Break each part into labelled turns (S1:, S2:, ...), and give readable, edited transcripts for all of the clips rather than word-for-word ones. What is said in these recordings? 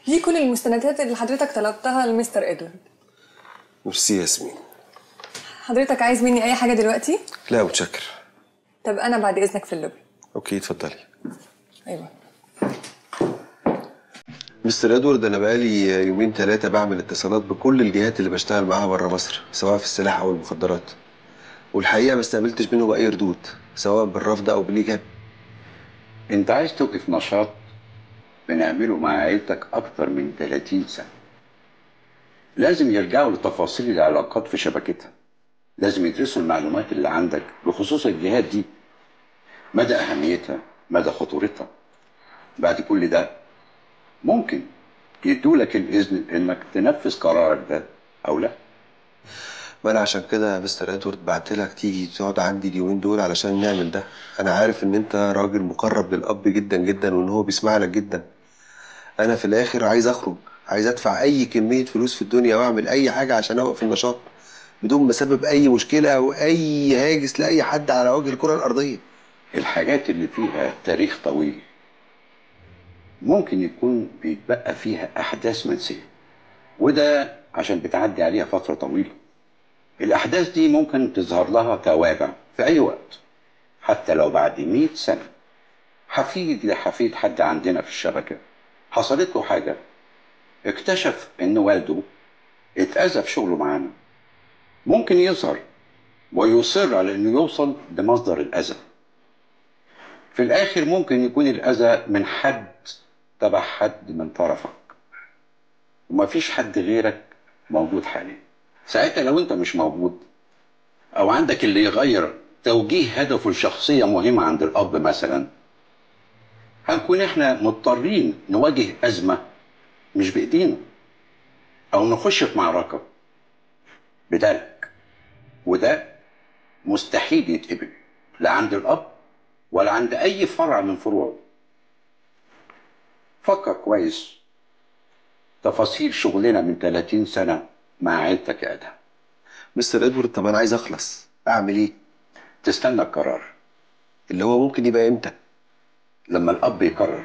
S1: دي كل المستندات اللي حضرتك طلبتها لمستر ادوارد.
S2: ميرسي يا ياسمين.
S1: حضرتك عايز مني اي حاجه دلوقتي؟
S2: لا متشكر.
S1: طب انا بعد اذنك في اللوبي.
S2: اوكي اتفضلي.
S1: ايوه.
S2: مستر ادوارد، انا بقالي يومين ثلاثه بعمل اتصالات بكل الجهات اللي بشتغل معاها بره مصر، سواء في السلاح او المخدرات، والحقيقه ما استقبلتش منهم اي ردود، سواء بالرفض او بالايجاب.
S3: انت عايز توقف نشاط بنعمله مع عيلتك اكتر من 30 سنه. لازم يرجعوا لتفاصيل العلاقات في شبكتها، لازم يدرسوا المعلومات اللي عندك بخصوص الجهات دي، مدى اهميتها، مدى خطورتها. بعد كل ده ممكن يدولك الاذن انك تنفذ قرارك ده او لا.
S2: ما انا عشان كده يا مستر ادوارد بعتلك تيجي تقعد عندي اليومين دول علشان نعمل ده. انا عارف ان انت راجل مقرب للاب جدا جدا وان هو بيسمع لك جدا. انا في الاخر عايز اخرج، عايز ادفع اي كميه فلوس في الدنيا واعمل اي حاجه عشان اوقف النشاط بدون ما اسبب اي مشكله او اي هاجس لاي حد على وجه الكره الارضيه.
S3: الحاجات اللي فيها تاريخ طويل ممكن يكون بيتبقى فيها احداث منسيه، وده عشان بتعدي عليها فتره طويله. الاحداث دي ممكن تظهر لها توابع في اي وقت، حتى لو بعد 100 سنه. حفيد لحفيد حد عندنا في الشبكه حصلت له حاجه، اكتشف ان والده اتأذى في شغله معانا. ممكن يظهر ويصر على انه يوصل لمصدر الاذى. في الاخر ممكن يكون الاذى من حد تبع حد من طرفك، ومفيش حد غيرك موجود حاليا. ساعتها لو انت مش موجود او عندك اللي يغير توجيه هدفه لشخصيه مهمه عند الاب مثلا، هنكون احنا مضطرين نواجه ازمه مش بايدينا، او نخش في معركه بدالك. وده مستحيل يتقبل، لا عند الاب ولا عند اي فرع من فروعه. فكر كويس. تفاصيل شغلنا من 30 سنه مع عيلتك يا ادهم.
S2: مستر ادوارد، طب انا عايز اخلص، اعمل ايه؟
S3: تستنى القرار.
S2: اللي هو ممكن يبقى امتى؟
S3: لما الاب يقرر.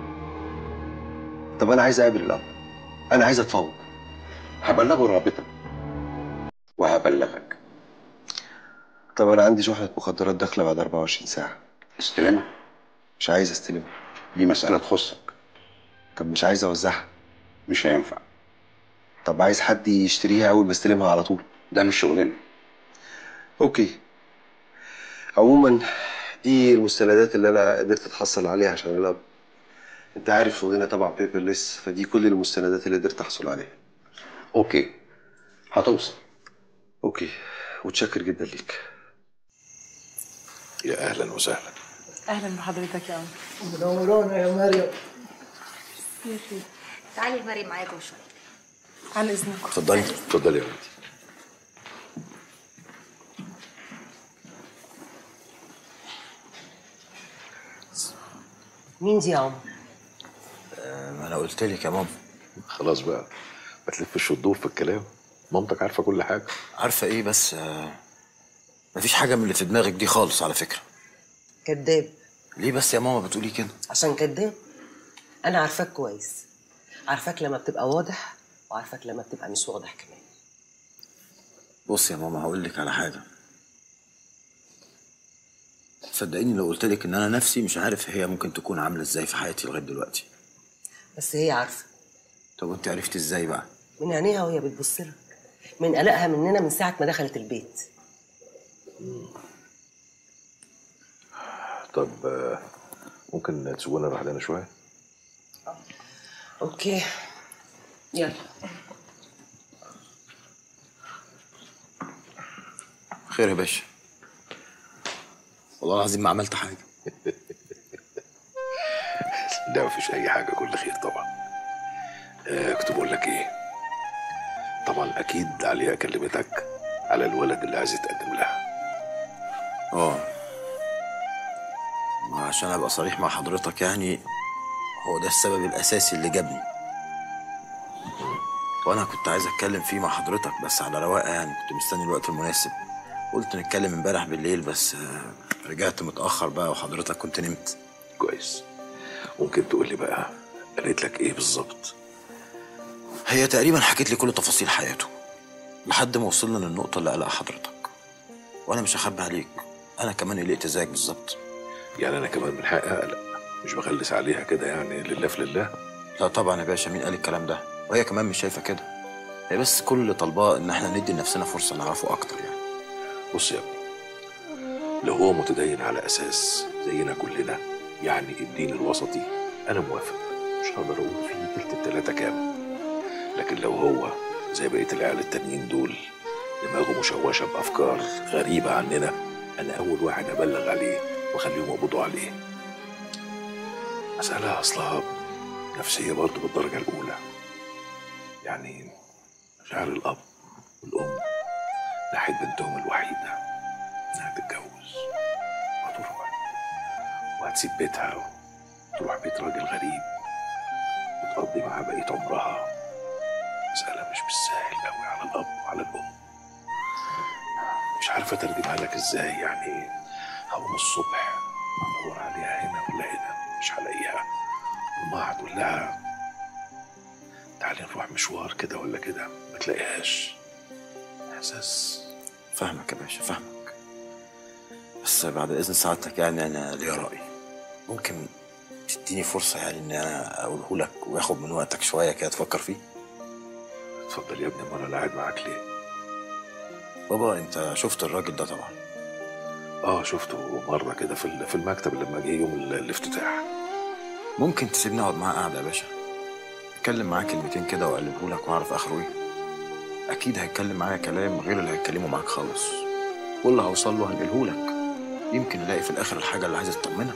S2: طب انا عايز اقابل الاب، انا عايز اتفاوض.
S3: هبلغه رابطك وهبلغك.
S2: طب انا عندي شحنه مخدرات داخله بعد 24 ساعه.
S3: استلمها.
S2: مش عايز استلمها.
S3: دي مساله تخصك.
S2: طب مش عايز اوزعها.
S3: مش هينفع.
S2: طب عايز حد يشتريها اول ما استلمها على طول.
S3: ده مش شغلنا.
S2: اوكي. عموما دي المستندات اللي انا قدرت اتحصل عليها عشان الاب. انت عارف شغلنا طبعا بيبرلس، فدي كل المستندات اللي قدرت احصل عليها.
S3: اوكي، هتوصل.
S2: اوكي، متشكر جدا ليك.
S4: يا اهلا وسهلا.
S1: اهلا بحضرتك يا عم.
S5: منورانا يا مريم.
S6: تعالي مريم معايا جوه شويه.
S1: عن اذنك.
S4: اتفضلي اتفضلي يا بنتي.
S5: مين دي يا عم؟
S4: ما انا قلت لك يا ماما. خلاص بقى، ما تلفش وتدور في الكلام. مامتك عارفه كل حاجه.
S7: عارفه ايه بس مفيش حاجه من اللي في دماغك دي خالص على فكره.
S5: كداب.
S7: ليه بس يا ماما بتقولي كده؟
S5: عشان كداب. انا عارفاك كويس، عارفاك لما بتبقى واضح وعارفاك لما بتبقى مش واضح كمان.
S7: بص يا ماما هقول لك على حاجه. صدقيني لو قلت لك ان انا نفسي مش عارف هي ممكن تكون عامله ازاي في حياتي لغايه دلوقتي.
S5: بس هي عارفه.
S7: طب وانت عرفتي ازاي بقى؟
S5: من عينيها وهي بتبص لك، من قلقها مننا من ساعه ما دخلت البيت.
S4: طب ممكن تسيبونا نروح لنا شويه؟
S5: اوكي يلا.
S7: خير يا باشا. والله العظيم ما عملت حاجه.
S4: لا مفيش اي حاجه، كل خير طبعا. كنت بقول لك ايه، طبعا اكيد عليا كلمتك على الولد اللي عايز تقدم لها.
S7: عشان ابقى صريح مع حضرتك يعني هو ده السبب الاساسي اللي جابني، وانا كنت عايز اتكلم فيه مع حضرتك بس على رواقه يعني، كنت مستني الوقت المناسب. قلت نتكلم امبارح بالليل بس رجعت متاخر بقى وحضرتك كنت نمت.
S4: كويس. ممكن تقول لي بقى قالت لك ايه بالظبط؟
S7: هي تقريبا حكيت لي كل تفاصيل حياته لحد ما وصلنا للنقطة اللي قالها حضرتك. وأنا مش هخبي عليك، أنا كمان قلقت زيك بالظبط.
S4: يعني انا كمان من حقي اقلق، مش بغلس عليها كده يعني لله في لله.
S7: لا طبعا يا باشا، مين قال الكلام ده؟ وهي كمان مش شايفة كده. هي بس كل اللي طالباه إن احنا ندي لنفسنا فرصة نعرفه أكتر يعني.
S4: بص يا ابني، لو هو متدين على اساس زينا كلنا يعني الدين الوسطي، انا موافق، مش هقدر اقول فيه تلت التلاته كام. لكن لو هو زي بقيه العيال التانيين دول دماغه مشوشه بافكار غريبه عننا، انا اول واحد ابلغ عليه واخليهم يقبضوا عليه. مسألة اصلها نفسيه برضه بالدرجه الاولى. يعني مشاعر الاب والام ناحيه بنتهم الوحيده انها تتجوز وهتروح وهتسيب بيتها وتروح بيت راجل غريب وتقضي معاه بقيه عمرها. مسألة مش بالسهل قوي على الاب وعلى الام. مش عارفه اترجمها لك ازاي. يعني هقوم الصبح ادور عليها هنا ولا هنا، مش هلاقيها. وما هتقول لها تعالي نروح مشوار كده ولا كده، ما تلاقيهاش. احساس.
S7: فاهمك يا باشا، فاهمك. بس بعد إذن سعادتك يعني أنا ليا رأي. ممكن تديني فرصة يعني إن أنا أقوله لك وياخد من وقتك شوية كده تفكر فيه؟
S4: اتفضل يا ابني، ما انا قاعد معاك ليه؟
S7: بابا أنت شفت الراجل ده طبعا.
S4: شفته مرة كده في المكتب لما جه يوم الافتتاح.
S7: ممكن تسيبني أقعد معاه قاعدة يا باشا، أتكلم معاه كلمتين كده وأقلبه لك وأعرف آخره إيه. أكيد هيتكلم معايا كلام غير اللي هيتكلمه معاك خالص، واللي هوصل له هنقله لك. يمكن الاقي في الاخر الحاجه اللي عايز تطمنك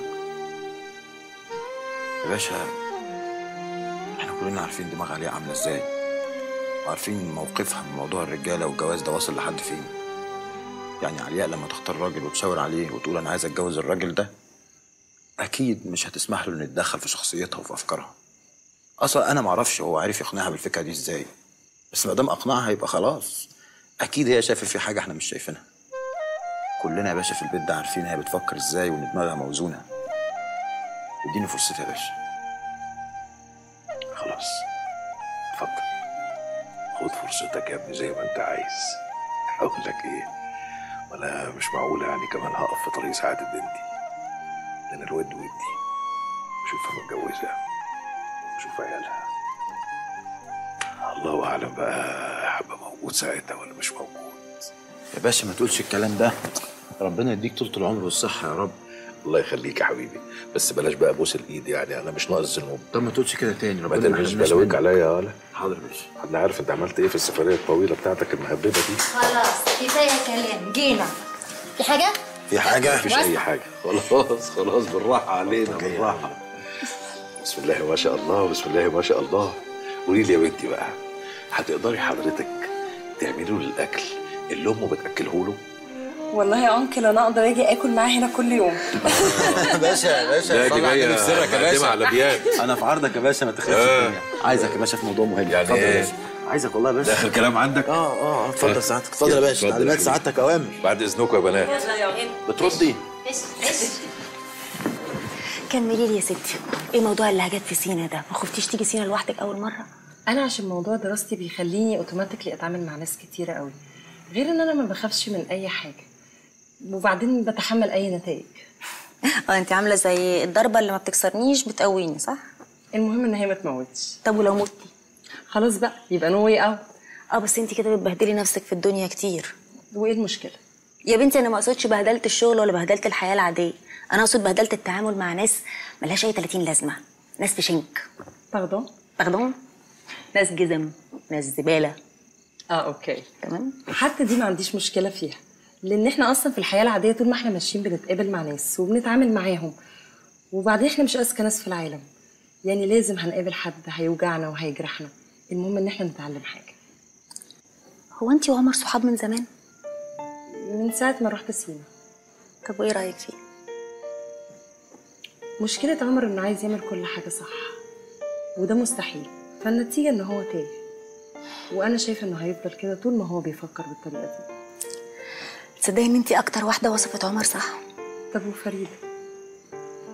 S7: يا باشا. احنا كلنا عارفين دماغ عليا عامله ازاي، وعارفين موقفها من موضوع الرجاله والجواز ده واصل لحد فين. يعني علياء لما تختار راجل وتشاور عليه وتقول انا عايز اتجوز الراجل ده، اكيد مش هتسمح له انه يتدخل في شخصيتها وفي افكارها. اصلا انا معرفش هو عارف يقنعها بالفكره دي ازاي، بس ما دام اقنعها يبقى خلاص. اكيد هي شايفه في حاجه احنا مش شايفينها. كلنا يا باشا في البيت ده عارفين هي بتفكر ازاي وان دماغها موزونه. اديني فرصتي يا باشا.
S4: خلاص اتفضل، خد فرصتك يا ابني زي ما انت عايز. اقول لك ايه، وانا مش معقوله يعني كمان هقف في طريق سعاده بنتي. ده انا الود ودي اشوفها متجوزه اشوف عيالها. الله اعلم بقى هبقى موجود ساعتها ولا مش موجود.
S7: يا باشا ما تقولش الكلام ده، ربنا يديك طولة العمر والصحة يا رب.
S4: الله يخليك يا حبيبي، بس بلاش بقى بوس الايد، يعني انا مش ناقص ذنوب.
S7: طب ما تقولش كده تاني،
S4: ما
S7: ربنا
S4: ترميش بلاويك عليا يا ولا.
S7: حاضر يا باشا.
S4: انا عارف انت عملت ايه في السفريه الطويله بتاعتك المهببه دي.
S6: خلاص كفايه كلام، جينا. في حاجه؟
S7: في حاجة؟
S4: مفيش اي حاجه، خلاص بالراحه علينا بالراحه. بسم الله ما شاء الله، بسم الله ما شاء الله. قولي لي يا بنتي بقى، هتقدري حضرتك تعملي له الاكل اللي امه بتاكله له؟
S1: والله يا انكل انا اقدر اجي اكل معاه هنا كل يوم.
S7: باشا يا باشا،
S4: لا دي
S7: طلع
S4: جايه
S7: عندنا في سرك يا
S4: مقدمه
S7: باشا.
S4: على بيات.
S7: انا في عرضك يا باشا، ما تخافش الدنيا. عايزك يا باشا في موضوع مهم.
S4: يعني
S7: اتفضل يا
S4: ايه؟
S7: باشا. عايزك والله يا باشا.
S4: ده اخر كلام عندك؟
S7: اتفضل سعادتك، اتفضل يا باشا.
S4: اتفضل
S7: تعليمات
S4: يا
S7: سعادتك اوامر.
S4: بعد اذنكم يا بنات.
S7: بتردي؟
S6: كملي لي يا ستي، ايه موضوع اللهجات في سينا ده؟ ما خفتيش تيجي سينا لوحدك اول مره؟
S1: انا عشان موضوع دراستي بيخليني اوتوماتيكلي اتعامل مع ناس كتيره قوي، غير ان انا ما بخافش من اي حاجه، وبعدين بتحمل اي نتائج.
S6: انت عامله زي الضربه اللي ما بتكسرنيش بتقويني، صح؟
S1: المهم ان هي ما تموتش.
S6: طب ولو متي؟
S1: خلاص بقى يبقى نو واي اوت.
S6: بس انت كده بتبهدلي نفسك في الدنيا كتير.
S1: وايه المشكله؟
S6: يا بنتي انا ما اقصدش بهدله الشغل ولا بهدله الحياه العاديه، انا اقصد بهدله التعامل مع ناس ملهاش اي 30 لازمه، ناس في شنك.
S1: باردون؟
S6: ناس جزم، ناس زباله.
S1: اوكي
S6: تمام.
S1: حتى دي ما عنديش مشكله فيها، لان احنا اصلا في الحياه العاديه طول ما احنا ماشيين بنتقابل مع ناس وبنتعامل معاهم، وبعدين احنا مش اذكى ناس في العالم، يعني لازم هنقابل حد هيوجعنا وهيجرحنا، المهم ان احنا نتعلم حاجه.
S6: هو انت وعمر صحاب من زمان؟
S1: من ساعه ما رحت سينا.
S6: طب وايه رايك فيه؟
S1: مشكله عمر انه عايز يعمل كل حاجه صح، وده مستحيل، فالنتيجه ان هو تايه، وانا شايفه انه هيفضل كده طول ما هو بيفكر بالطريقه دي.
S6: تصدقي ان انت اكتر واحده وصفت عمر صح.
S1: طب وفريده؟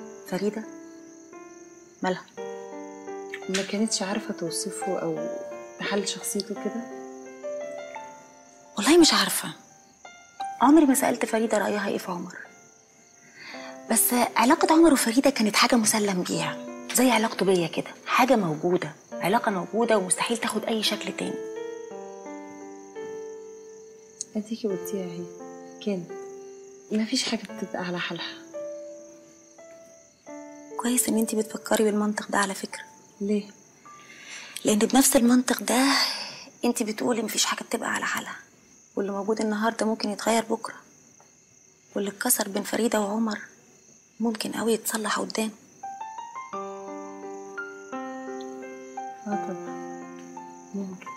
S6: فريده مالها؟
S1: ما كانتش عارفه توصفه او تحلل شخصيته كده؟
S6: والله مش عارفة، عمري ما سألت فريدة رأيها ايه في عمر، بس علاقة عمر وفريدة كانت حاجة مسلم بيها، زي علاقته بيا كده، حاجة موجودة، علاقة موجودة ومستحيل تاخد أي شكل تاني.
S1: اديكي قلتيها اهي، كانت مفيش حاجة بتبقى على حالها.
S6: كويس إن انتي بتفكري بالمنطق ده على فكرة.
S1: ليه؟
S6: لأن بنفس المنطق ده انتي بتقولي مفيش حاجة بتبقى على حالها، واللي موجود النهاردة ممكن يتغير بكرة، واللي اتكسر بين فريدة وعمر ممكن قوي يتصلح قدام.
S1: طبعا ممكن.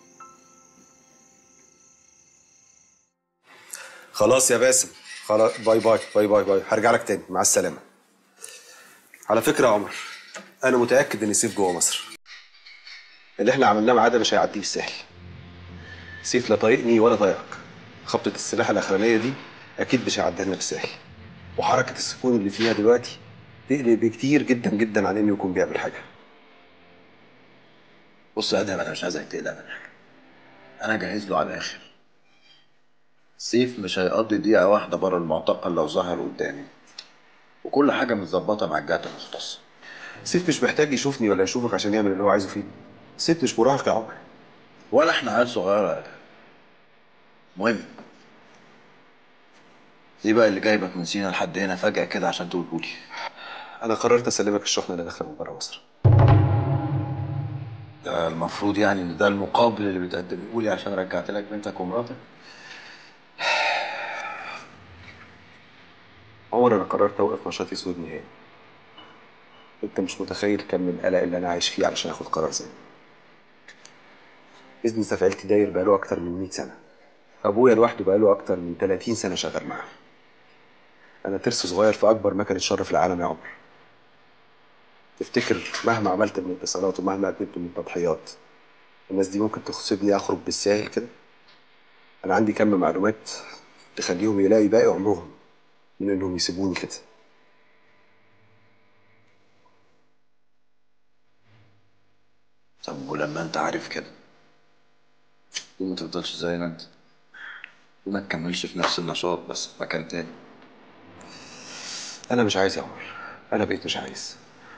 S2: خلاص يا باسم، خلاص، باي باي باي باي باي، هرجع لك تاني، مع السلامه. على فكره يا عمر، انا متاكد ان سيف جوه مصر. اللي احنا عملناه معاه ده مش هيعديه بالسهل. سيف لا طايقني ولا طايقك. خبطه السلاح الاخرانيه دي اكيد مش هيعديها لنا بالسهل، وحركه السكون اللي فيها دلوقتي تقلق بكتير جدا جدا عن انه يكون بيعمل حاجه.
S7: بص يا ادهم، انا مش عايزك تقلق من حاجه. انا جاهز له على الاخر. سيف مش هيقضي دقيقه واحده بره المعتقل لو ظهر قدامي، وكل حاجه متظبطه مع الجهات المختصه.
S2: سيف مش محتاج يشوفني ولا يشوفك عشان يعمل اللي هو عايزه فيني. سيف مش مراهق يا عمر.
S7: ولا احنا عيال صغيره يا ادهم. المهم، ايه بقى اللي جايبك من سينا لحد هنا فجاه كده عشان تقولهولي؟
S2: انا قررت اسلمك الشحنه اللي داخله من بره مصر.
S7: ده المفروض يعني ان ده المقابل اللي بتقدمه لي عشان رجعت لك بنتك ومراتك؟
S2: عمر، انا قررت اوقف نشاطي سود نهائي. انت مش متخيل كم من القلق اللي انا عايش فيه علشان اخد قرار زي ده. بيزنس عيلتي داير بقاله اكتر من 100 سنه. ابويا لوحده بقاله اكتر من 30 سنه شغال معاه. انا ترس صغير في اكبر مكنه شر في العالم يا عمر. تفتكر مهما عملت من اتصالات ومهما قدمت من تضحيات الناس دي ممكن تسيبني اخرج بالساهل كده؟ انا عندي كم معلومات تخليهم يلاقي باقي عمرهم من انهم يسيبوني كده.
S7: طب ولما انت عارف كده ليه ما تفضلش زي ما انت؟ ليه ما تكملش في نفس النشاط بس في مكان تاني؟
S2: انا مش عايز يا عمر، انا بقيت مش عايز.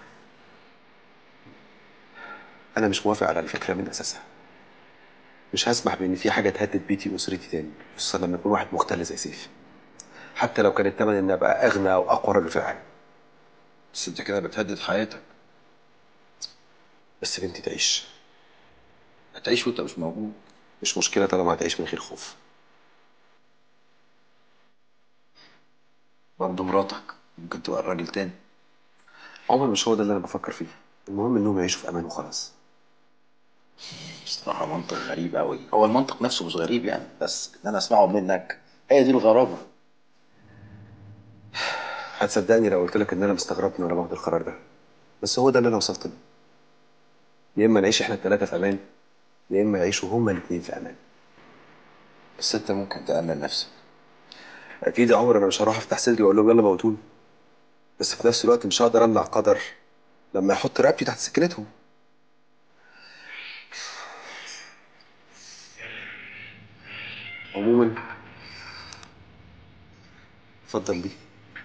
S2: انا مش موافق على الفكره من اساسها. مش هسمح بان في حاجه تهدد بيتي واسرتي تاني، خصوصا لما يكون واحد مختل زي سيف، حتى لو كان الثمن اني ابقى اغنى او اقوى راجل في العالم.
S7: بس انت كده بتهدد حياتك.
S2: بس بنتي تعيش.
S7: هتعيش وانت مش موجود.
S2: مش مشكله طالما هتعيش من غير خوف.
S7: برضه مراتك ممكن تبقى الراجل تاني.
S2: عمر، مش هو ده اللي انا بفكر فيه. المهم انهم يعيشوا في امان وخلاص.
S7: بصراحة منطق غريب أوي. هو المنطق نفسه مش غريب يعني، بس إن أنا أسمعه منك هي دي الغرابة.
S2: هتصدقني لو قلت لك ان انا مستغربني وانا باخد القرار ده، بس هو ده اللي انا وصلت له. يا اما نعيش احنا الثلاثه في امان، يا اما يعيشوا هما الاثنين في امان.
S7: بس أنت ممكن تأمن نفسك.
S2: اكيد يا عمر، انا مش هروح افتح صدري واقول لهم يلا موتوني، بس في نفس الوقت مش هقدر امنع قدر لما يحط رقبتي تحت سكنتهم. عموما اتفضل دي.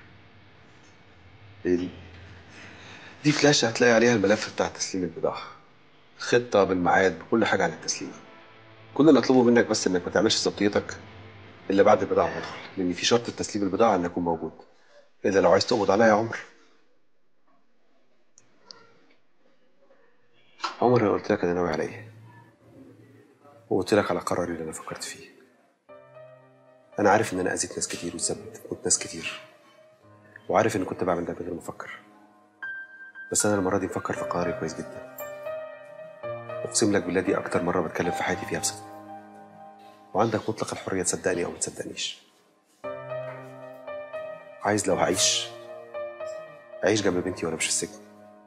S2: ايه دي فلاشة هتلاقي عليها الملف بتاع تسليم البضاعة، خطة بالميعاد بكل حاجة عن التسليم. كل اللي اطلبه منك بس انك ما تعملش صبطيتك الا بعد البضاعة ما تدخل، لان في شرط تسليم البضاعة ان اكون موجود، الا لو عايز تقبض عليا يا عمر. عمر، انا قلت لك انا ناوي على ايه، وقلت لك على قراري اللي انا فكرت فيه. انا عارف ان انا اذيت ناس كتير وسبت موت ناس كتير، وعارف ان كنت بعمل ده من غير ما افكر، بس انا المره دي مفكر في قراري كويس جدا. اقسم لك بالله دي اكتر مره بتكلم في حياتي فيها بصدق، وعندك مطلق الحريه تصدقني او ما تصدقنيش. عايز لو هعيش اعيش جنب بنتي وانا مش في السجن،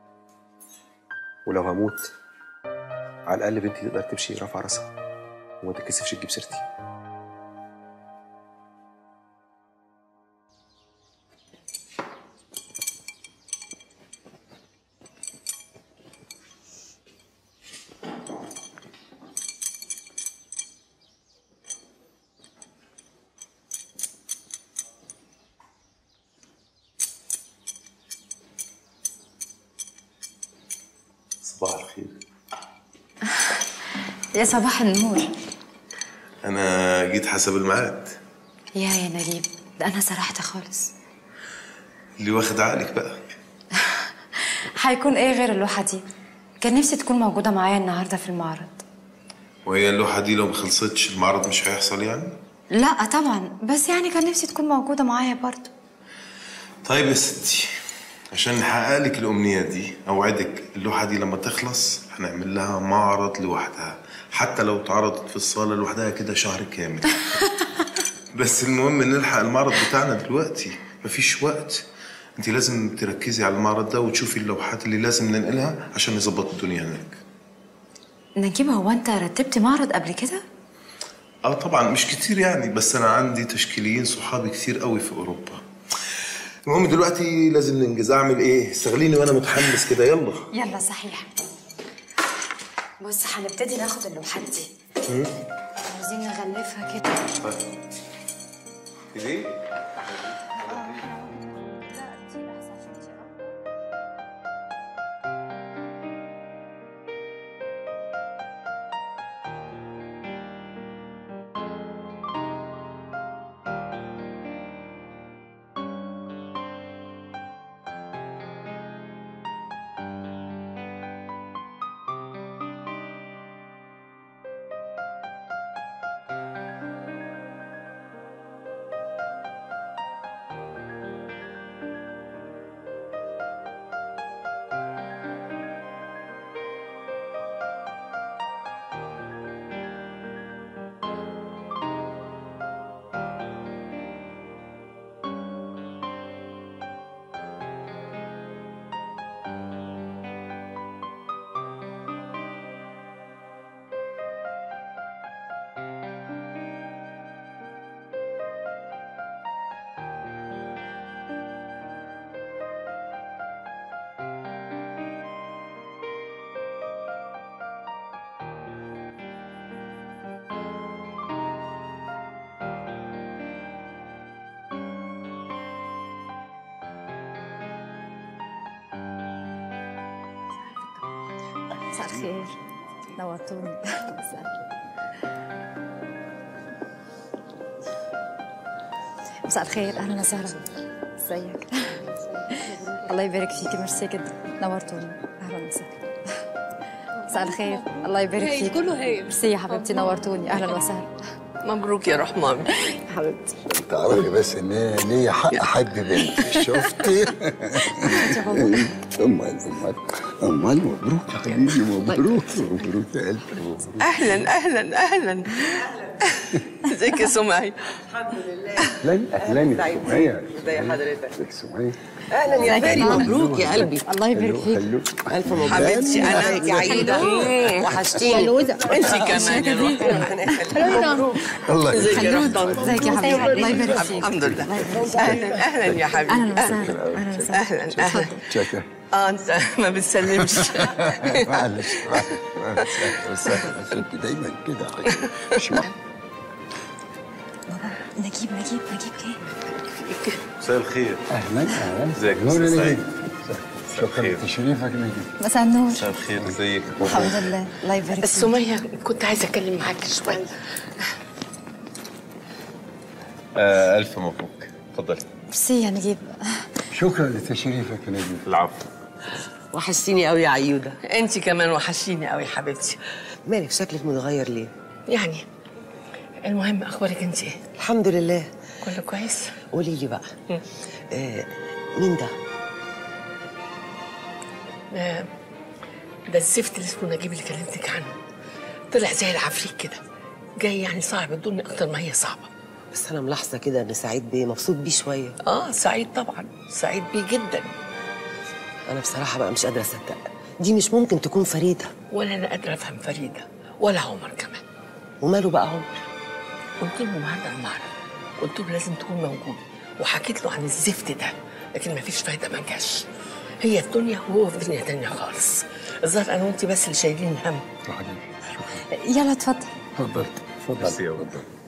S2: ولو هموت على الاقل بنتي تقدر تمشي رافعه راسها وما تتكسفش تجيب سيرتي.
S8: صباح الخير.
S9: يا صباح النور.
S8: أنا جيت حسب الميعاد.
S9: يا نجيب، ده أنا سرحت خالص.
S8: اللي واخد عقلك بقى.
S9: هيكون إيه غير اللوحة دي؟ كان نفسي تكون موجودة معايا النهاردة في المعرض.
S8: وهي اللوحة دي لو ما خلصتش المعرض مش هيحصل يعني؟
S9: لا طبعا، بس يعني كان نفسي تكون موجودة معايا برضه.
S8: طيب يا ستي، عشان نحقق لك الأمنية دي أوعدك اللوحة دي لما تخلص هنعمل لها معرض لوحدها، حتى لو اتعرضت في الصالة لوحدها كده شهر كامل. بس المهم نلحق المعرض بتاعنا دلوقتي، مفيش وقت. انت لازم تركزي على المعرض ده وتشوفي اللوحات اللي لازم ننقلها عشان نظبط الدنيا هناك.
S9: نجيب، هو أنت رتبت معرض قبل كده؟
S8: طبعا مش كتير يعني، بس أنا عندي تشكيليين صحابي كتير قوي في أوروبا. المهم دلوقتي لازم ننجز. أعمل إيه؟ استغليني وأنا متحمس كده. يلا
S9: يلا صحيح. بص، هنبتدي ناخد اللوحات دي. عاوزين نغلفها كده.
S8: دي؟
S9: مساء الخير، نورتوني. مساء الخير، اهلا وسهلا. ازيك؟ الله يبارك فيكي، ميرسي جدا، نورتوني. اهلا وسهلا. مساء الخير، الله يبارك فيكي.
S10: كله هايل.
S9: ميرسي يا حبيبتي، نورتوني. اهلا وسهلا.
S10: مبروك يا روح مامي حبيبتي.
S11: تعرفي بس ان ليا حق احب بنتي. شفتي؟ امال مبروك يا حبيبي، مبروك مبروك يا قلبي، مبروك.
S10: اهلا ازيك يا سمية؟
S11: الحمد لله. اهلا يا سمية.
S10: ازي حضرتك؟
S11: ازيك سمية؟
S10: اهلا يا فادي، مبروك يا قلبي.
S9: الله يبارك فيك.
S10: الف مبروك حبيبتي. انا يا عيده وحشتيني. انت كمان يا روح. مبروك.
S11: الله
S10: ازيك يا روح طنط؟
S9: ازيك يا حبيبي؟ الله يبارك فيك.
S10: الحمد لله. اهلا يا حبيبي.
S9: اهلا وسهلا. اهلا وسهلا.
S10: اهلا.
S11: شكرا.
S10: انت ما بتسلمش.
S11: معلش بس انت دايما كده. مش معقول.
S9: نجيب ايه؟
S8: مساء الخير.
S11: اهلا
S8: ازيك يا
S11: نور
S8: أستاذ
S11: نجيب.
S8: سعيد؟
S11: شكرا لتشريفك نجيب.
S9: مساء النور.
S8: مساء الخير، ازيك؟
S9: الحمد لله، الله يبارك فيك.
S10: سمية، كنت عايزه اتكلم معاك شويه.
S8: ألف مبروك. اتفضلي.
S9: ميرسي يا نجيب.
S11: شكرا لتشريفك يا نجيب.
S8: العفو.
S5: وحشتيني قوي يا عيوده.
S10: انت كمان وحشيني قوي حبيبتي.
S5: مالك شكلك متغير ليه؟
S10: يعني المهم اخبارك انت ايه؟
S5: الحمد لله.
S10: كله كويس؟
S5: قولي لي بقى، مين ده؟
S10: ده الزفت اللي اسمه نجيب اللي كلمتك عنه. طلع زي العفريت كده، جاي يعني صعب الدنيا اكتر ما هي صعبه.
S5: بس انا ملاحظه كده ان سعيد بيه مبسوط بيه شويه.
S10: سعيد طبعا، سعيد بيه جدا.
S5: انا بصراحه بقى مش قادره اصدق، دي مش ممكن تكون فريده.
S10: ولا انا قادره افهم فريده ولا عمر كمان.
S5: وماله بقى عمر؟
S10: قلت له النهارده المعرض، قلت له لازم تكون موجود، وحكيت له عن الزفت ده، لكن مفيش فايده، ما جاش. هي في دنيا وهو في دنيا تانيه خالص. الظاهر انا وانت بس اللي شايلين الهم.
S9: يلا اتفضل.
S11: اتفضل.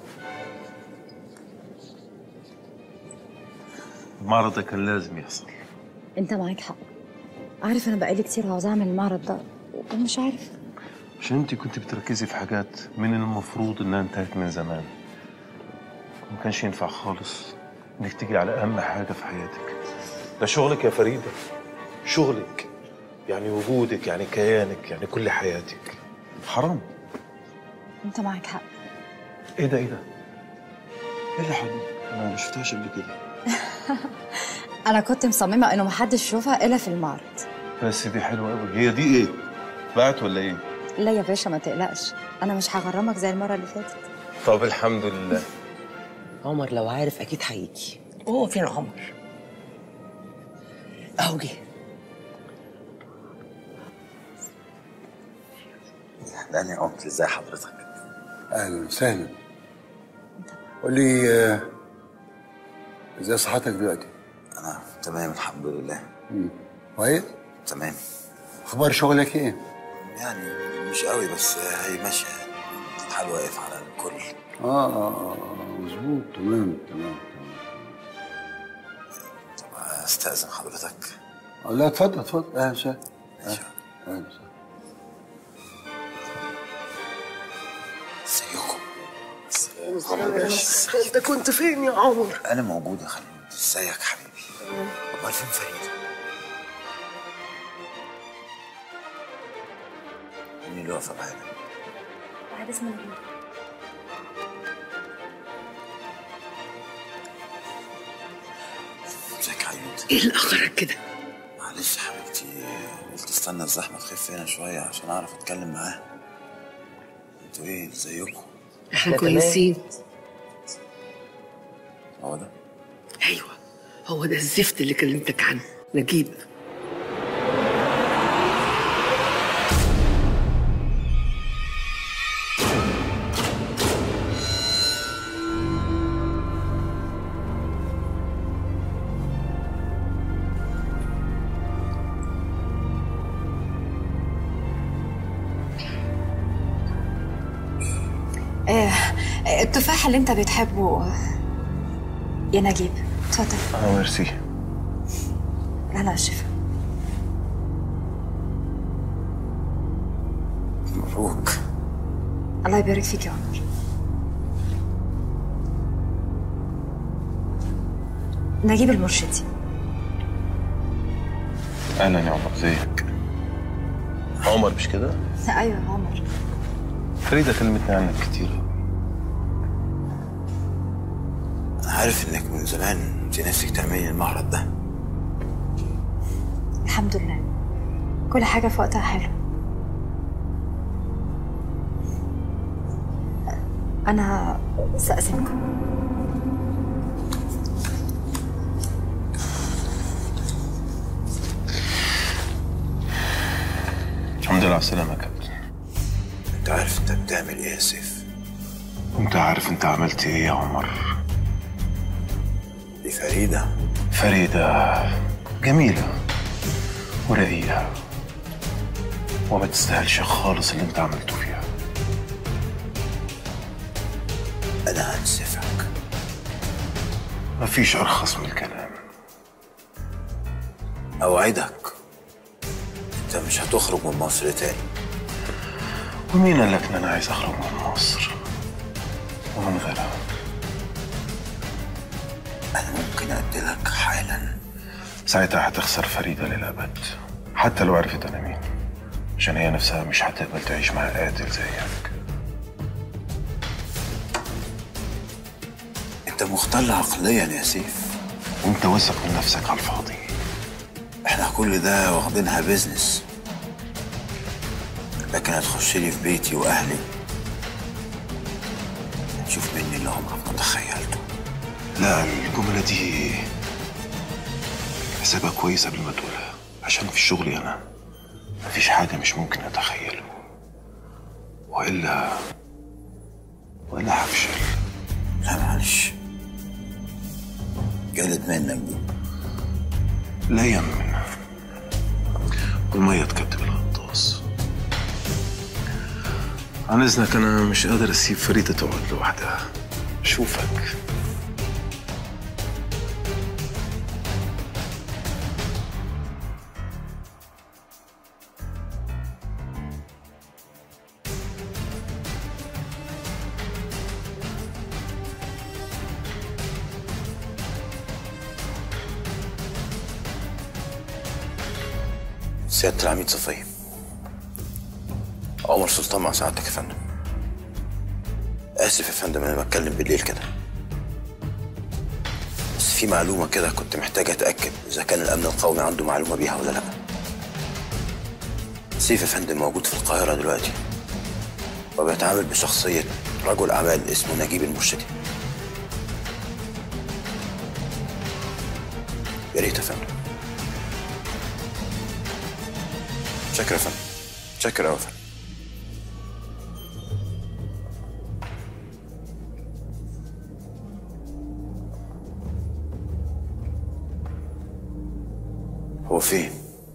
S8: المعرض ده كان لازم يحصل.
S9: انت معاك حق. عارف انا بقالي كتير عاوز اعمل المعرض ده، ومش عارف.
S8: عشان انت كنت بتركزي في حاجات من المفروض انها انتهت من زمان. ما كانش ينفع خالص انك تيجي على اهم حاجه في حياتك. ده شغلك يا فريده، شغلك، يعني وجودك، يعني كيانك، يعني كل حياتك. حرام.
S9: انت معاك حق.
S8: ايه ده؟ ايه اللي حصل؟ انا ما شفتهاش قبل كده.
S9: انا كنت مصممه انه محدش يشوفها الا في المعرض.
S8: بس دي حلوه قوي. هي دي ايه؟ باعت ولا ايه؟
S9: لا يا باشا ما تقلقش، انا مش هغرمك زي المره اللي فاتت.
S8: طب الحمد لله.
S5: عمر لو عارف اكيد هيجي.
S10: هو فين عمر؟ اهو جه.
S7: اهلا يا عمر، ازي حضرتك؟
S11: اهلا وسهلا. قول لي ازاي صحتك دلوقتي؟
S7: انا تمام الحمد لله.
S11: كويس؟
S7: تمام.
S11: اخبار شغلك ايه؟
S7: يعني مش قوي بس هي ماشيه، الحال واقف على الكل.
S11: مظبوط. تمام.
S7: طب استاذن حضرتك؟
S11: لا اتفضل. اهلا وسهلا. اهلا
S7: وسهلا. ازيكم؟
S10: انت كنت فين يا عمر؟
S7: انا موجود يا خليل. ازيك حبيبي؟ امال فين فريده؟ مين اللي واقفه معانا؟
S6: واحد اسمه نبيل.
S7: ازيك يا عيوت؟
S10: ايه اللي اخرك كده؟
S7: معلش حبيبتي، قلت استنى الزحمه تخف هنا شويه عشان اعرف اتكلم معاه. انتوا ايه؟ ازيكم؟
S10: احنا كويسين.
S7: هو ده؟
S10: ايوه هو ده الزفت اللي كلمتك عنه، نجيب.
S9: التفاح اللي انت بتحبه يا نجيب، اتفضل.
S8: ميرسي.
S9: لا الشفا.
S7: مبروك.
S9: الله يبارك فيك يا عمر. نجيب المرشدي.
S8: اهلا يا عمر، ازيك؟ عمر مش كده؟
S9: ايوه يا عمر.
S8: فريده كلمتني عنك كتير.
S7: انا عارف انك من زمان انت نفسك تعملي المعرض ده.
S9: الحمد لله، كل حاجه في وقتها حلو. انا سأسمكم.
S8: الحمد لله على السلامه يا كابتن.
S7: انت عارف انت بتعمل ايه يا سيف؟
S8: انت عارف انت عملت ايه يا عمر؟
S7: دي فريده.
S8: فريده جميله ورقيقه وما تستاهلش خالص اللي انت عملته فيها.
S7: انا هنسفك.
S8: مفيش ارخص من الكلام.
S7: اوعدك انت مش هتخرج من مصر تاني.
S8: ومين قال لك ان انا عايز اخرج من مصر ومن غيرها؟
S7: انا ممكن اقتلك حالا.
S8: ساعتها هتخسر فريده للابد، حتى لو عرفت انا مين، عشان هي نفسها مش هتقبل تعيش مع قاتل زيك.
S7: انت مختل عقليا يا سيف.
S8: وانت واثق من نفسك على الفاضي.
S7: احنا كل ده واخدينها بيزنس، لكن هتخش لي في بيتي واهلي هتشوف مني اللي عمرك ما تخيلته.
S8: لا، الجملة دي حسابها كويس قبل ما تقولها، عشان في شغلي أنا مفيش حاجة مش ممكن أتخيله، وإلا هفشل.
S7: لا معلش، جالت منك دي.
S8: لا يمن، والمية تكتب الغطاس. عن إذنك أنا مش قادر أسيب فريدة تقعد لوحدها. أشوفك.
S7: سيادة العميد صفية، عمر سلطان مع سعادتك يا فندم. آسف يا فندم أنا بتكلم بالليل كده، بس في معلومة كده كنت محتاج أتأكد إذا كان الأمن القومي عنده معلومة بيها ولا لأ. سيف يا فندم موجود في القاهرة دلوقتي وبيتعامل بشخصية رجل أعمال اسمه نجيب المرشدي. يا ريت يا فندم. شكرا يا فندم، شكرا يا فندم. هو فين؟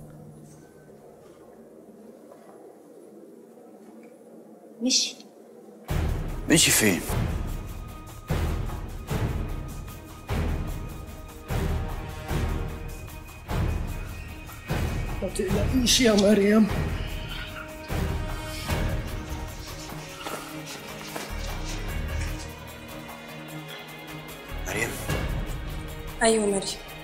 S7: مشي فين؟
S10: ما تقلقيش يا مريم.
S7: مريم؟
S1: ايوه مريم.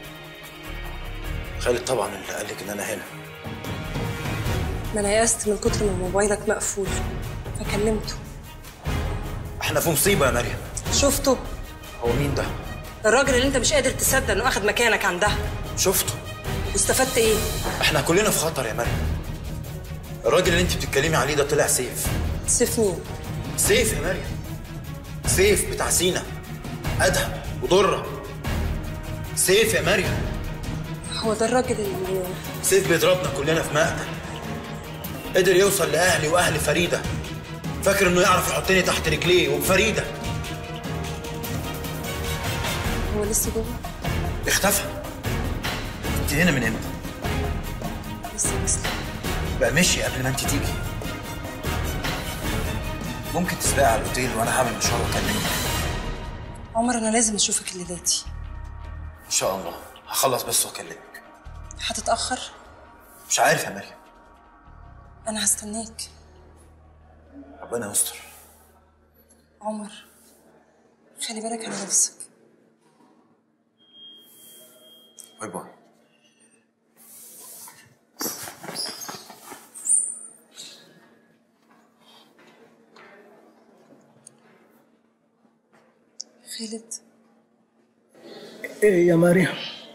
S7: خالد طبعا اللي قال لك ان انا هنا.
S1: ما انا يأست من كتر ما موبايلك مقفول فكلمته.
S7: احنا في مصيبه يا مريم.
S1: شفته؟
S7: هو مين ده؟
S1: الراجل اللي انت مش قادر تصدق انه اخد مكانك عندها.
S7: شفته.
S1: واستفدت ايه؟
S7: احنا كلنا في خطر يا مريم. الراجل اللي انت بتتكلمي عليه ده طلع سيف.
S1: سيف مين؟
S7: سيف يا مريم، سيف بتاع سينا، ادهم وضره. سيف يا مريم.
S1: هو ده الراجل اللي
S7: سيف بيضربنا كلنا في مقتل. قدر يوصل لاهلي واهل فريده، فاكر انه يعرف يحطني تحت رجليه وبفريده.
S1: هو لسه جوه؟
S7: اختفى. انت هنا من امتى؟
S1: لسه
S7: بقى مشي قبل ما انت تيجي. ممكن تسبقي على الاوتيل وانا هعمل مشوار واكلمك.
S1: عمر انا لازم اشوفك الليلاتي.
S7: ان شاء الله هخلص بس واكلمك.
S1: هتتأخر؟
S7: مش عارف يا مريم.
S1: انا هستناك.
S7: ربنا يستر.
S1: عمر خلي بالك على نفسك.
S7: باي باي.
S1: خالد.
S10: ايه يا مريم؟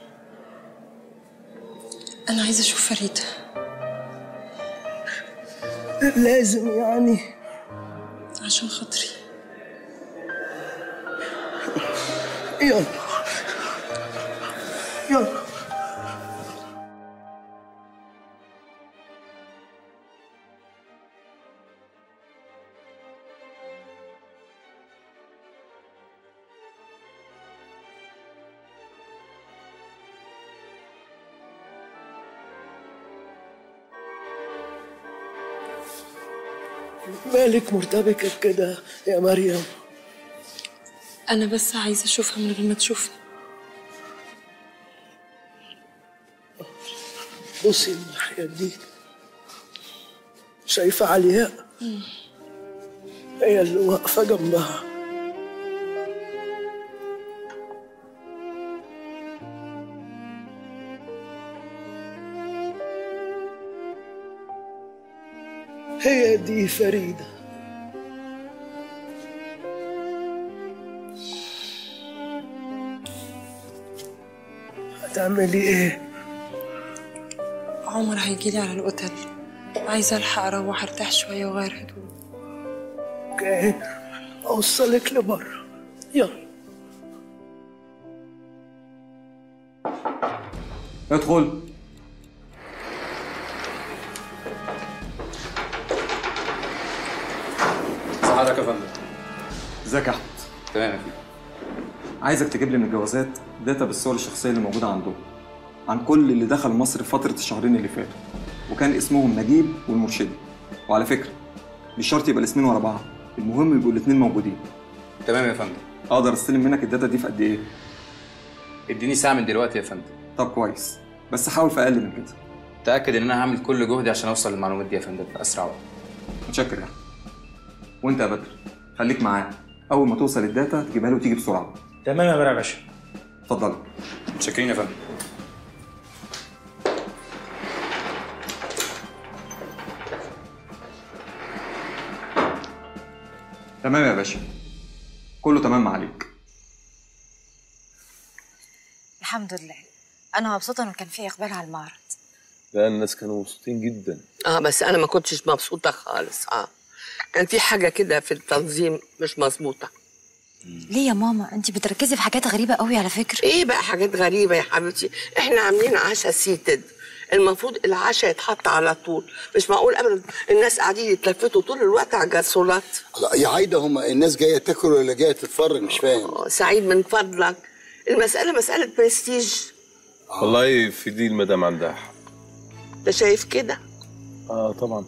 S1: انا عايزه اشوف فريده.
S10: لازم يعني؟
S1: عشان خاطري.
S10: يلا يلا. مالك مرتبكة كده يا مريم؟
S1: انا بس عايزه اشوفها من غير ما تشوفني.
S10: بصي الناحية دي، شايفة علياء؟ هي اللي واقفة جنبها. هي دي فريدة. هتعملي ايه؟
S1: عمر هيجيلي على الاوتيل، عايزه الحق اروح ارتاح شويه واغير هدومي.
S10: اوكي اوصلك لبره. يلا
S12: ادخل.
S13: سعادتك يا فندم.
S12: ازيك يا احمد؟
S13: تمام يا فندم.
S12: عايزك تجيب لي من الجوازات داتا بالصور الشخصيه اللي موجوده عندهم عن كل اللي دخل مصر في فتره الشهرين اللي فاتوا، وكان اسمهم نجيب والمرشدي. وعلى فكره مش شرط يبقى الاسمين ورا بعض، المهم يبقوا الاثنين موجودين.
S13: تمام يا فندم.
S12: اقدر استلم منك الداتا دي في قد ايه؟
S13: اديني ساعه من دلوقتي يا فندم.
S12: طب كويس، بس حاول في اقل من كده.
S13: تاكد ان انا هعمل كل جهدي عشان اوصل للمعلومات دي يا فندم في اسرع وقت.
S12: متشكر يا احمد. وانت يا بدر خليك معاه، اول ما توصل الداتا تجيبها له وتيجي بسرعه.
S13: تمام يا مرعي باشا.
S12: اتفضل.
S13: متشكرين يا فندم.
S12: تمام يا باشا، كله تمام عليك.
S9: الحمد لله، انا مبسوطه انه كان في اقبال على المعرض.
S8: لا الناس كانوا مبسوطين جدا.
S10: بس انا ما كنتش مبسوطه خالص. كان في حاجه كده في التنظيم مش مظبوطه.
S9: ليه يا ماما؟ انت بتركزي في حاجات غريبه قوي على فكره.
S10: ايه بقى حاجات غريبه يا حبيبتي؟ احنا عاملين عشاء سيتد، المفروض العشاء يتحط على طول، مش معقول ابدا الناس قاعدين يتلفتوا طول الوقت على الجرسولات.
S11: لا يا عايده، هم الناس جايه تاكل ولا جايه تتفرج؟ مش فاهم.
S10: سعيد من فضلك، المساله مساله برستيج.
S8: والله في دي المدام عندها حق.
S10: انت شايف كده؟
S8: طبعا.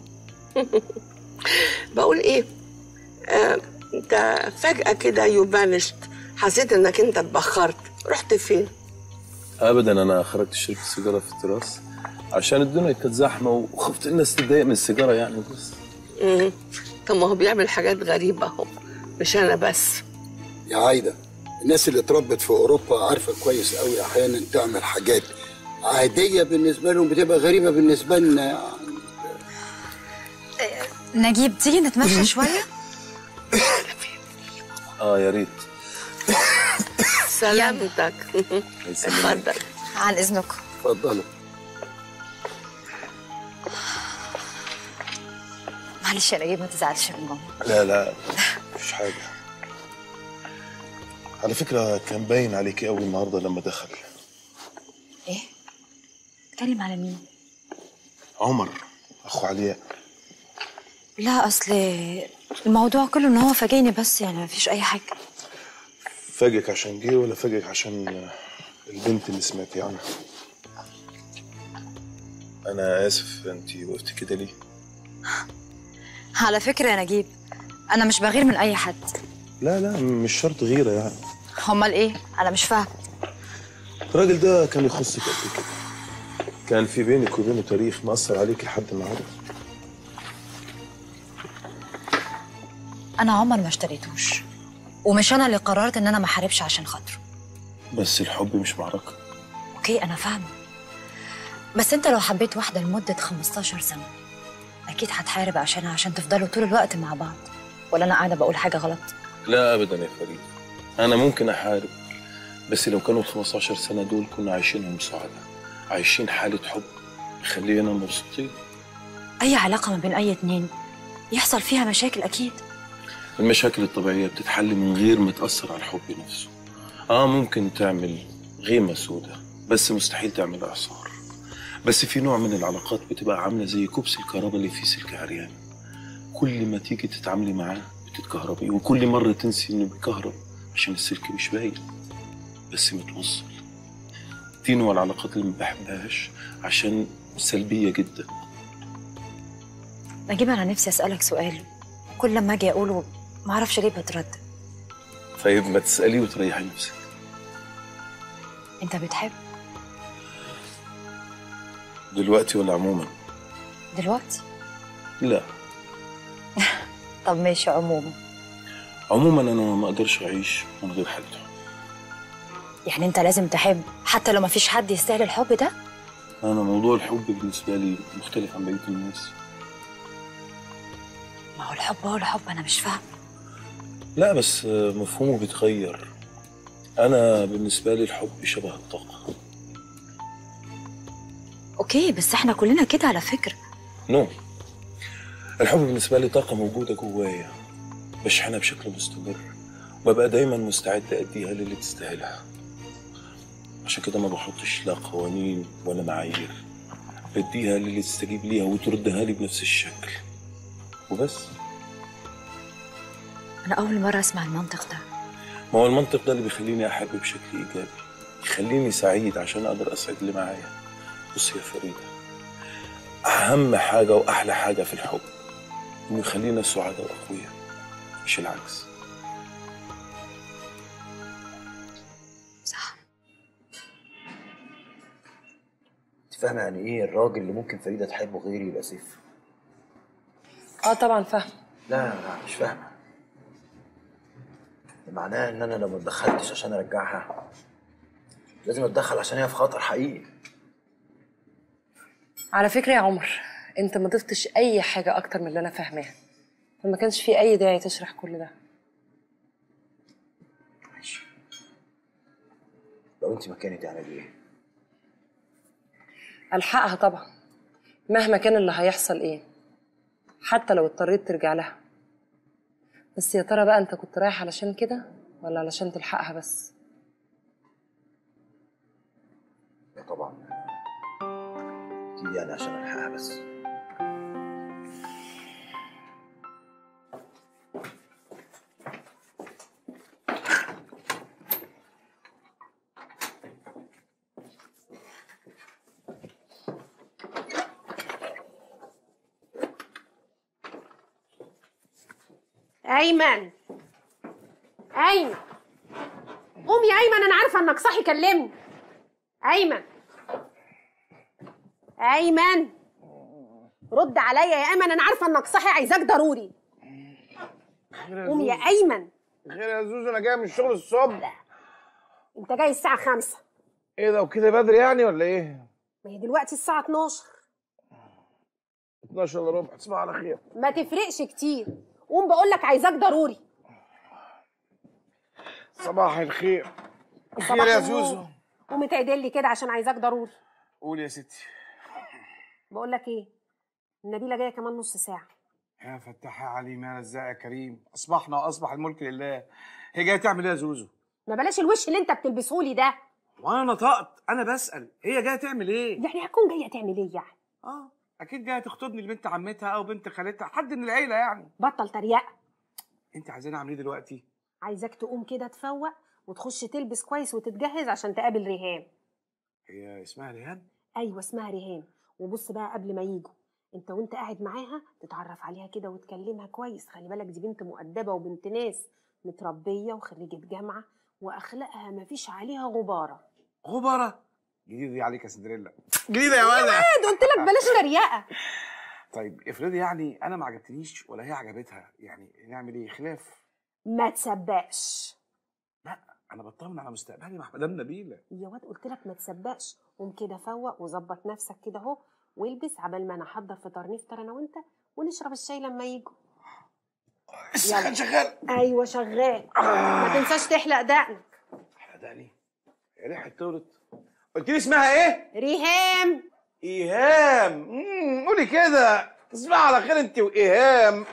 S10: بقول ايه، انت فجأة كده يوبانشت، حسيت انك انت اتبخرت، رحت فين؟
S8: ابدا، انا خرجت شربت السيجاره في التراس عشان الدنيا كانت زحمه وخفت الناس تتضايق من السيجاره يعني بس.
S10: طب ما هو بيعمل حاجات غريبه اهو، مش انا بس.
S11: يا عايده، الناس اللي اتربت في اوروبا عارفه كويس قوي احيانا تعمل حاجات عاديه بالنسبه لهم بتبقى غريبه بالنسبه لنا يعني.
S9: نجيب تيجي نتمشى شويه؟
S8: يا ريت.
S10: سلامتك. اتفضل.
S9: عن اذنكم.
S11: اتفضلوا.
S9: معلش يا نجيب، ما تزعلش من ماما.
S8: لا مفيش حاجه. على فكره كان باين عليكي قوي النهارده لما دخل.
S9: ايه؟ اتكلم على مين؟
S8: عمر اخو علياء.
S9: لا اصل الموضوع كله ان هو فاجئني بس، يعني ما فيش اي حاجه.
S8: فاجئك عشان جه ولا فاجئك عشان البنت اللي سمعتي عنها؟ انا اسف، انتي وقفتي كده ليه؟
S9: على فكره يا نجيب، انا مش بغير من اي حد.
S8: لا مش شرط غيره يعني.
S9: امال ايه؟ انا مش فاهم.
S8: الراجل ده كان يخصك قد كده، كان في بينك وبينه تاريخ مأثر عليك لحد النهارده.
S9: انا عمر ما اشتريتوش، ومش انا اللي قررت ان انا ما احاربش عشان خاطره.
S8: بس الحب مش معركه.
S9: اوكي انا فاهمه، بس انت لو حبيت واحده لمده 15 سنه اكيد هتحارب عشانها عشان تفضلوا طول الوقت مع بعض، ولا انا قاعده بقول حاجه غلط؟
S8: لا ابدا يا فريد، انا ممكن احارب، بس لو كانوا ال 15 سنه دول كنا عايشينهم سعداء، عايشين حاله حب يخلينا مبسوطين.
S9: اي علاقه ما بين اي اتنين يحصل فيها مشاكل اكيد.
S8: المشاكل الطبيعيه بتتحل من غير ما تاثر على الحب نفسه. ممكن تعمل غيمه سوداء بس مستحيل تعمل اعصار. بس في نوع من العلاقات بتبقى عامله زي كوبس الكهرباء اللي فيه سلك عريان، كل ما تيجي تتعاملي معاه بتتكهربي، وكل مره تنسي انه بيكهرب عشان السلك مش باين بس متوصل. دي نوع العلاقات اللي ما بحبهاش عشان سلبيه جدا.
S9: نجيب انا نفسي اسالك سؤال، كل لما اجي اقوله ما اعرفش ليه بتردد.
S8: طيب ما تسالي وتريحي نفسك.
S9: انت بتحب؟
S8: دلوقتي ولا عموما؟
S9: دلوقتي؟
S8: لا.
S9: طب ماشي عموما.
S8: عموما انا ما اقدرش اعيش من غير حد.
S9: يعني انت لازم تحب حتى لو ما فيش حد يستاهل الحب ده؟
S8: انا موضوع الحب بالنسبه لي مختلف عن بقيه الناس.
S9: ما هو الحب هو الحب، انا مش فاهم.
S8: لا بس مفهومه بيتغير. انا بالنسبه لي الحب شبه الطاقه.
S9: اوكي بس احنا كلنا كده على فكره.
S8: نو، الحب بالنسبه لي طاقه موجوده جوايا بشحنها بشكل مستمر، وببقى دايما مستعد اديها للي تستاهلها. عشان كده ما بحطش لا قوانين ولا معايير، بديها للي تستجيب ليها وتردها لي بنفس الشكل وبس.
S9: انا اول مره اسمع المنطق ده.
S8: ما هو المنطق ده اللي بيخليني احب بشكل ايجابي، يخليني سعيد عشان اقدر اسعد اللي معايا. بصي يا فريده، اهم حاجه واحلى حاجه في الحب انه يخلينا سعداء واقوياء، مش العكس.
S9: صح.
S7: انت فاهمه يعني ايه الراجل اللي ممكن فريده تحبه غيري يبقى سيف؟
S1: طبعا فاهم.
S7: لا مش فاهمه. معناه ان انا لو ما اتدخلتش عشان ارجعها لازم اتدخل عشان هي في خطر حقيقي.
S1: على فكره يا عمر، انت ما ضفتش اي حاجه اكتر من اللي انا فاهماها، فما كانش في اي داعي تشرح كل ده.
S7: لو انت مكاني تعملي ايه؟
S1: الحقها طبعا، مهما كان اللي هيحصل ايه، حتى لو اضطريت ترجع لها. بس يا ترى بقى انت كنت رايح علشان كده ولا علشان تلحقها بس؟
S7: لا طبعا اكيد يعني عشان الحقها بس.
S14: ايمن، ايمن قوم يا ايمن، انا عارفه انك صاحي، كلمني. ايمن، ايمن رد عليا يا ايمن، انا عارفه انك صاحي، عايزاك ضروري. قوم يا ايمن.
S15: خير يا زوزو، انا جاي من الشغل الصبح.
S14: انت جاي الساعه 5.
S15: ايه ده وكده بدري يعني ولا ايه؟
S14: ما هي دلوقتي الساعه 12.
S15: 12 الا ربع. تصبح على خير.
S14: ما تفرقش كتير. قوم بقول لك عايزاك ضروري.
S15: صباح الخير. خير يا زوزو.
S14: قوم اتعدل لي كده عشان عايزاك ضروري.
S15: قول يا ستي.
S14: بقول لك ايه، النبيله جايه كمان نص ساعه.
S15: يا فتاح يا عليم يا رزاق يا كريم، اصبحنا واصبح الملك لله. هي جايه تعمل ايه يا زوزو؟
S14: ما بلاش الوش اللي انت بتلبسه لي ده.
S15: وانا نطقت، انا بسال هي جايه تعمل ايه؟
S14: يعني هتكون جايه تعمل ايه يعني؟
S15: اكيد جايه تخطبني لبنت عمتها او بنت خالتها، حد من العيله يعني.
S14: بطل تريقه.
S15: انت عايزاني اعمل ايه دلوقتي؟
S14: عايزاك تقوم كده تفوق وتخش تلبس كويس وتتجهز عشان تقابل ريهام.
S15: هي اسمها ريهام؟
S14: ايوه اسمها ريهام. وبص بقى قبل ما يجوا، انت وانت قاعد معاها تتعرف عليها كده وتكلمها كويس. خلي بالك دي بنت مؤدبه وبنت ناس، متربيه وخريجه جامعه واخلاقها مفيش عليها غباره.
S15: غباره؟ جديده دي عليك يا سندريلا، جديده يا ولد.
S14: قلت لك بلاش تريقه.
S15: طيب افرضي يعني انا ما عجبتنيش ولا هي عجبتها، يعني نعمل ايه؟ خلاف؟
S14: ما تسبقش.
S15: لا انا بطمن على مستقبلي مع مدام نبيله.
S14: يا واد قلت لك ما تسبقش. قوم كده فوق وظبط نفسك كده اهو والبس عبال ما انا احضر فطار نفطر انا وانت ونشرب الشاي لما يجوا.
S15: السخن شغال؟
S14: ايوه شغال. ما تنساش تحلق دقنك.
S15: احلق دقني؟ يا ريحه تورت. قلت لي اسمها ايه؟
S14: ريهام.
S15: ايهام. قولي كده. تصبحي على خير انت وايهام.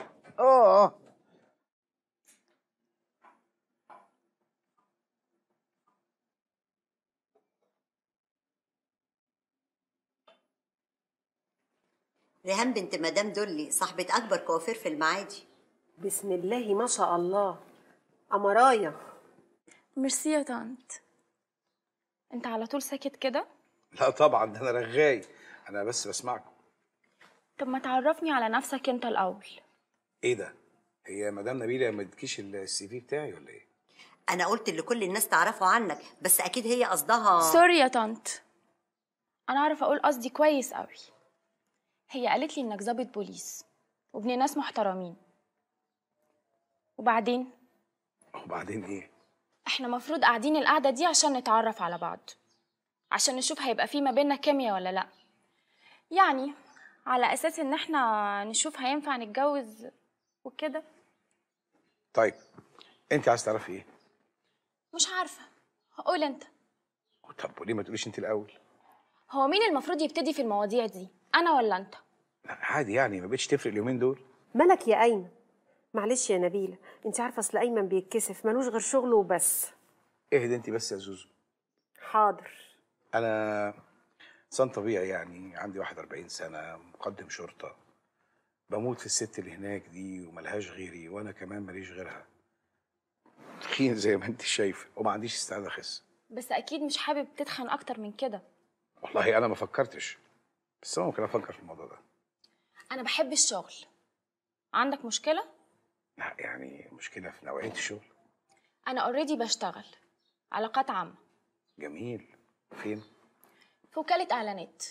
S16: ريهام بنت مدام دولي، صاحبة أكبر كوافير في المعادي.
S14: بسم الله ما شاء الله. أمرايا.
S17: ميرسي يا طنط. انت على طول ساكت كده؟
S15: لا طبعا، ده انا رغاي، انا بس بسمعكم.
S17: طب ما تعرفني على نفسك انت الأول.
S15: ايه ده؟ هي مدام نبيله ما ادتكيش السي في بتاعي ولا ايه؟
S16: أنا قلت اللي كل الناس تعرفه عنك، بس أكيد هي قصدها.
S17: سوري يا طنط، أنا أعرف أقول قصدي كويس قوي. هي قالت لي إنك ضابط بوليس وابن ناس محترمين. وبعدين
S15: ايه؟
S17: احنا مفروض قاعدين القعدة دي عشان نتعرف على بعض، عشان نشوف هيبقى في ما بيننا كيمياء ولا لأ، يعني على أساس إن احنا نشوف هينفع نتجوز وكده.
S15: طيب انت عايز تعرفي ايه؟
S17: مش عارفة، قول انت.
S15: طب وليه ما تقوليش انت الاول؟
S17: هو مين المفروض يبتدي في المواضيع دي، انا ولا انت؟
S15: لا عادي يعني، ما بقتش تفرق اليومين دول.
S14: مالك يا ايمن؟ معلش يا نبيله، انت عارفه اصل ايمن بيتكسف، ملوش غير شغله وبس.
S15: اهدي انت بس يا زوزو.
S14: حاضر.
S15: انا انسان طبيعي يعني، عندي 41 سنه، مقدم شرطه، بموت في الست اللي هناك دي وملهاش غيري، وانا كمان ماليش غيرها، تخين زي ما انت شايفه، وما عنديش استعداد اخس.
S17: بس اكيد مش حابب تتخن اكتر من كده.
S15: والله انا ما فكرتش، بس ممكن افكر في الموضوع ده.
S17: انا بحب الشغل. عندك مشكله؟
S15: لا يعني مشكله في نوعيه الشغل.
S17: انا اوريدي بشتغل علاقات عامه.
S15: جميل. فين؟
S17: في وكاله اعلانات.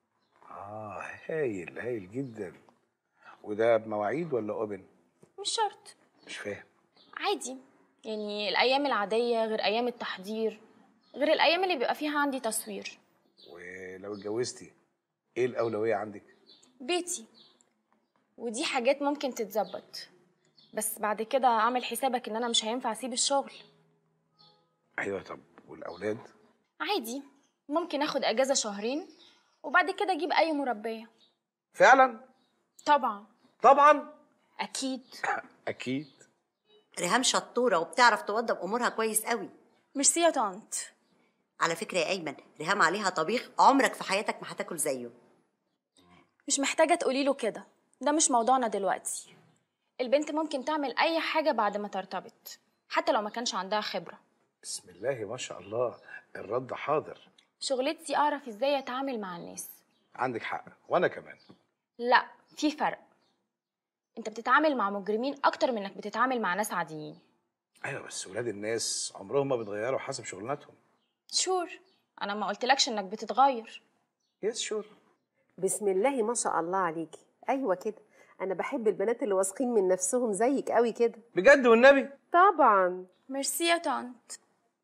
S15: هايل هايل جدا. وده بمواعيد ولا اوبن؟
S17: مش شرط.
S15: مش فاهم.
S17: عادي يعني، الايام العاديه غير ايام التحضير، غير الايام اللي بيبقى فيها عندي تصوير.
S15: ولو اتجوزتي ايه الاولويه عندك؟
S17: بيتي. ودي حاجات ممكن تتظبط، بس بعد كده اعمل حسابك ان انا مش هينفع اسيب الشغل.
S15: ايوه. طب والاولاد؟
S17: عادي، ممكن اخد اجازه شهرين وبعد كده اجيب اي مربيه.
S15: فعلا؟
S17: طبعا.
S15: طبعا؟
S17: اكيد.
S15: اكيد.
S16: ريهام شطوره وبتعرف توضب امورها كويس قوي.
S17: ميرسي يا طنط.
S16: على فكره يا ايمن، ريهام عليها طبيخ عمرك في حياتك ما هتاكل زيه.
S17: مش محتاجه تقولي له كده، ده مش موضوعنا دلوقتي. البنت ممكن تعمل اي حاجه بعد ما ترتبط، حتى لو ما كانش عندها خبره.
S15: بسم الله ما شاء الله، الرد حاضر.
S17: شغلتي اعرف ازاي اتعامل مع الناس.
S15: عندك حق، وانا كمان.
S17: لا، في فرق. انت بتتعامل مع مجرمين اكتر من انك بتتعامل مع ناس عاديين.
S15: ايوه بس ولاد الناس عمرهم ما بيتغيروا حسب شغلانتهم.
S17: شور، انا ما قلتلكش انك بتتغير.
S15: يس شور.
S14: بسم الله ما شاء الله عليكي. ايوه كده، انا بحب البنات اللي واثقين من نفسهم زيك قوي كده.
S15: بجد والنبي؟
S14: طبعا.
S17: ميرسي يا طنط.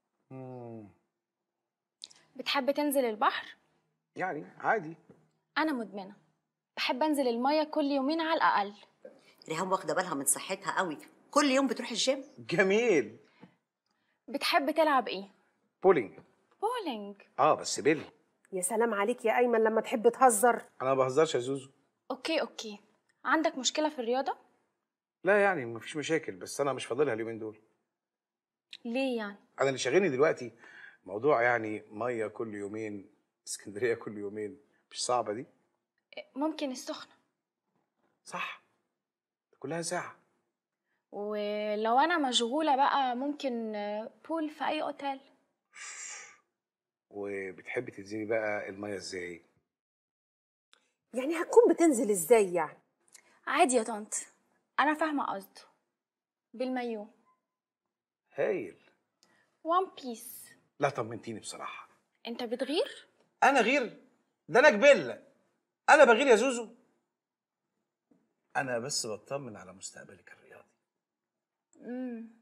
S17: بتحب تنزل البحر؟
S15: يعني عادي.
S17: انا مدمنه، بحب انزل الميه كل يومين على الاقل.
S16: ريهام واخده بالها من صحتها قوي، كل يوم بتروح الجيم.
S15: جميل.
S17: بتحب تلعب ايه؟
S15: بولينج.
S17: بولينج؟
S15: بس بيلي.
S14: يا سلام عليك يا ايمن لما تحب تهزر.
S15: انا ما بهزرش يا زوزو.
S17: اوكي. عندك مشكله في الرياضه؟
S15: لا يعني مفيش مشاكل، بس انا مش فاضلها اليومين دول.
S17: ليه يعني؟
S15: انا اللي شاغلني دلوقتي موضوع يعني ميه كل يومين، اسكندريه كل يومين، مش صعبه دي؟
S17: ممكن السخنه.
S15: صح، كلها ساعه.
S17: ولو انا مشغوله بقى ممكن بول في اي اوتيل.
S15: وبتحبي تنزلي بقى الميه ازاي؟
S14: يعني هتكون بتنزل ازاي يعني؟
S17: عادي يا طنط، انا فاهمه قصده. بالمايو.
S15: هايل.
S17: وان بيس.
S15: لا طمنتيني بصراحه.
S17: انت بتغير؟
S15: انا غير؟ ده انا جبله. انا بغير يا زوزو؟ انا بس بطمن على مستقبلك الرياضي.